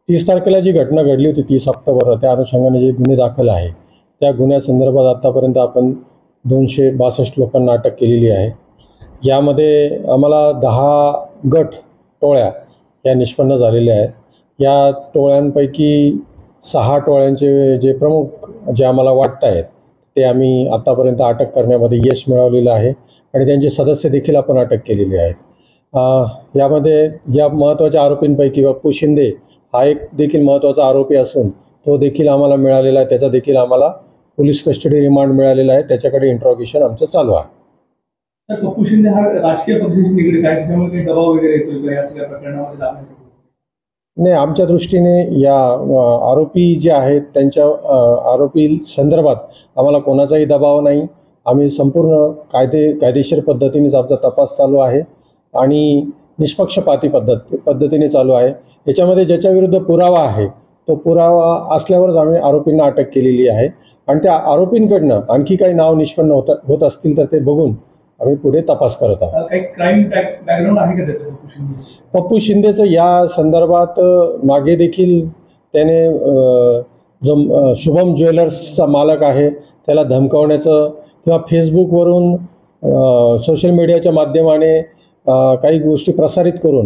30 तारखेला जी घटना घडली होती 30 ऑक्टोबरला, त्या अनुषंगाने जे गुन्हे दाखल आहे त्या गुन्ह्यासंदर्भात आतापर्यंत आपण 262 लोकांना अटक केलेली आहे। यामध्ये आम्हाला 10 गट टोळ्या या निष्पन्न झालेल्या आहेत। या टोळ्यांपैकी 6 टोळ्यांचे जे प्रमुख जे आम्हाला वाटत आहेत ते आम्ही आतापर्यंत अटक करण्यामध्ये यश मिळवलेलं आहे आणि त्यांचे सदस्य देखील आपण अटक केलेले आहेत। यामध्ये या महत्त्वाच्या आरोपींपैकी पप्पू शिंदे हा एक देखील महत्त्वाचा आरोपी असून तो देखील आम्हाला मिळालेला आहे। त्याचा देखील आम्हाला पोलीस कस्टडी रिमांड मिळालेला आहे। त्याच्याकडे इंट्रोगेशन आमचं चालू आहे। तर पप्पू शिंदे हा राजकीय पक्षाशी निगडीत आहे, त्याच्यामुळे काही दबाव वगैरे येतोय का या सगळ्या प्रकरणामध्ये दाखवण्यासाठी? नाही, आमच्या दृष्टीने या आरोपी जे आहेत त्यांच्या आरोपी संदर्भात आम्हाला कोणाचाही दबाव नाही। आम्ही संपूर्ण कायदेशीर पद्धतीनेच आमचा तपास चालू आहे आणि निष्पक्षपाती पद्धतीने चालू आहे। याच्यामध्ये ज्याच्या विरुद्ध पुरावा आहे तो पुरावा असल्यावरच आम्ही आरोपींना अटक केलेली आहे आणि त्या आरोपींकडनं आणखी काही नाव निष्पन्न होत असतील तर ते बघून आम्ही पुढे तपास करत आहोत। काही क्राईम बॅकग्राऊंड आहे का त्याचं पप्पू शिंदे? पप्पू शिंदेचं या संदर्भात मागे देखील त्याने जो शुभम ज्वेलर्सचा मालक आहे त्याला धमकावण्याचं किंवा फेसबुकवरून सोशल मीडियाच्या माध्यमाने काही गोष्टी प्रसारित करून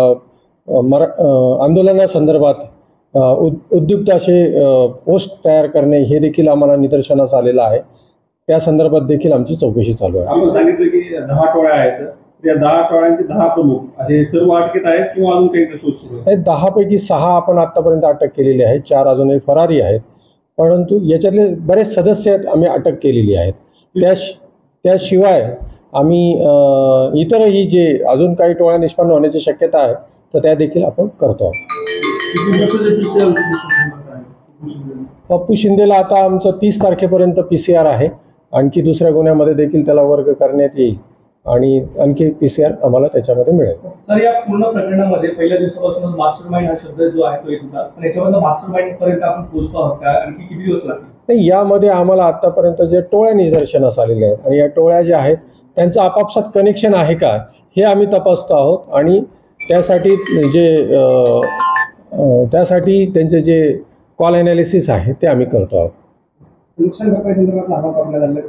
आंदोलनासंदर्भात उद्युक्त असे पोस्ट तयार करणे हे देखील आम्हाला निदर्शनास आलेलं आहे। त्या संदर्भात देखील आमची चौकशी चालू आहे। आपण सांगितलं की 10 टोळ्या आहेत, या 10 टोळ्यांचे 10 प्रमुख असे सर्व अटकेत आहेत किंवा अजून काही शोध सुरू आहे? 10 पैकी 6 आपण आतापर्यंत अटक केलेली आहे, 4 अजूनही फरारी आहेत, परंतु याच्यातले बरेच सदस्य आम्ही अटक केलेली आहेत। त्याशिवाय आम्ही इतरही जे अजून काही टोळ्या निष्पन्न होण्याची शक्यता आहे तर त्या देखील आपण करतो आहोत। पप्पू शिंदेला आता आमचं 30 तारखेपर्यंत PCR आहे। आणखी दुसऱ्या गुन्ह्यामध्ये देखील त्याला वर्ग करण्यात येईल आणि आणखी PCR आम्हाला त्याच्यामध्ये मिळेल। सर, या पूर्ण प्रकरणामध्ये पहिल्या दिवसापासूनच मास्टरमाइंड हा शब्द जो आहे तो येत होता, पण याच्यामध्ये मास्टरमाइंड पर्यंत आपण पोहोचतो आहोत का? आणखी किती दिवस लागतील? नाही, यामध्ये आम्हाला आतापर्यंत जे टोळ्या निदर्शनास आलेल्या आहेत आणि या टोळ्या ज्या आहेत त्यांचं आपापसात कनेक्शन आहे का हे आम्ही तपासतो आहोत आणि त्यासाठी त्यांचे जे कॉल ॲनालिसिस आहे ते आम्ही करतो आहोत। नुकसान भरपाई संदर्भात